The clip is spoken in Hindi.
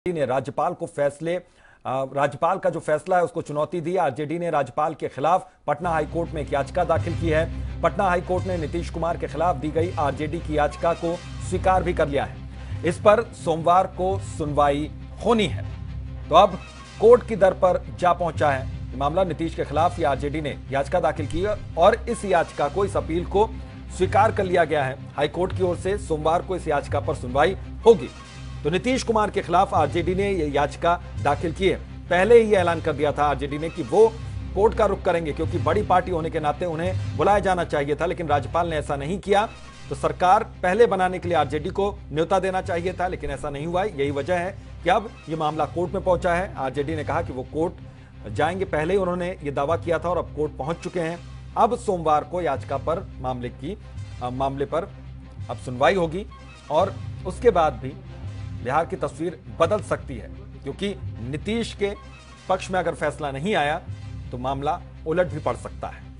ने राज्यपाल का जो फैसला है उसको चुनौती दी। आरजेडी ने राज्यपाल के खिलाफ पटना हाईकोर्ट में एक याचिका दाखिल की है। पटना हाईकोर्ट ने नीतीश कुमार के खिलाफ दी गई आरजेडी की याचिका को स्वीकार भी कर लिया है। इस पर सोमवार को सुनवाई होनी है। तो अब कोर्ट की दर पर जा पहुंचा है मामला। नीतीश के खिलाफ ये आरजेडी ने याचिका दाखिल की है और इस याचिका को, इस अपील को स्वीकार कर लिया गया है हाईकोर्ट की ओर से। सोमवार को इस याचिका पर सुनवाई होगी। तो नीतीश कुमार के खिलाफ आरजेडी ने यह याचिका दाखिल की है। पहले ही ऐलान कर दिया था आरजेडी ने कि वो कोर्ट का रुख करेंगे, क्योंकि बड़ी पार्टी होने के नाते उन्हें बुलाया जाना चाहिए था, लेकिन राज्यपाल ने ऐसा नहीं किया। तो सरकार पहले बनाने के लिए आरजेडी को न्योता देना चाहिए था, लेकिन ऐसा नहीं हुआ। यही वजह है कि अब यह मामला कोर्ट में पहुंचा है। आरजेडी ने कहा कि वो कोर्ट जाएंगे। पहले ही उन्होंने ये दावा किया था और अब कोर्ट पहुंच चुके हैं। अब सोमवार को याचिका पर मामले पर अब सुनवाई होगी और उसके बाद भी बिहार की तस्वीर बदल सकती है, क्योंकि नीतीश के पक्ष में अगर फैसला नहीं आया तो मामला उलट भी पड़ सकता है।